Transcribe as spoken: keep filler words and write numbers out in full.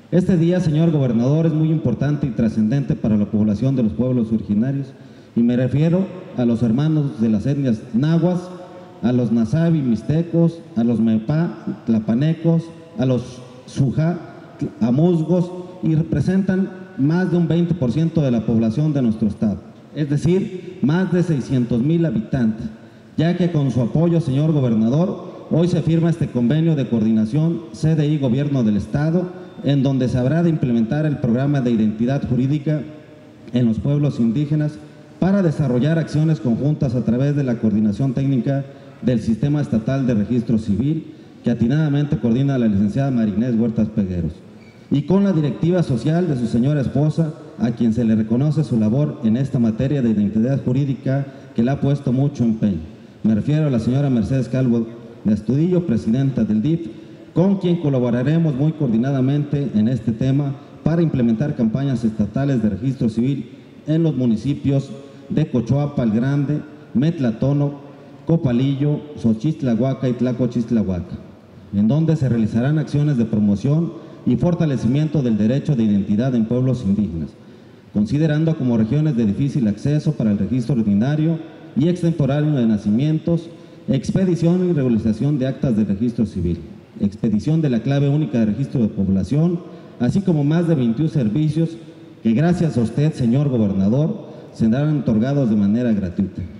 Este día, señor gobernador, es muy importante y trascendente para la población de los pueblos originarios, y me refiero a los hermanos de las etnias nahuas, a los nasabi mixtecos, a los mepá, tlapanecos, a los xujá, amuzgos, y representan más de un veinte por ciento de la población de nuestro estado, es decir, más de seiscientos mil habitantes, ya que con su apoyo, señor gobernador, hoy se firma este convenio de coordinación C D I Gobierno del Estado, en donde se habrá de implementar el programa de identidad jurídica en los pueblos indígenas para desarrollar acciones conjuntas a través de la coordinación técnica del Sistema Estatal de Registro Civil, que atinadamente coordina la licenciada Marinés Huertas Pegueros, y con la directiva social de su señora esposa, a quien se le reconoce su labor en esta materia de identidad jurídica, que le ha puesto mucho empeño. Me refiero a la señora Mercedes Calvo de Astudillo, presidenta del D I F, con quien colaboraremos muy coordinadamente en este tema para implementar campañas estatales de registro civil en los municipios de Cochoapa el Grande, Metlatono, Copalillo, Xochistlahuaca y Tlacochistlahuaca, en donde se realizarán acciones de promoción y fortalecimiento del derecho de identidad en pueblos indígenas, considerando como regiones de difícil acceso para el registro ordinario y extemporáneo de nacimientos, expedición y regularización de actas de registro civil, expedición de la clave única de registro de población, así como más de veintiún servicios que gracias a usted, señor gobernador, serán otorgados de manera gratuita.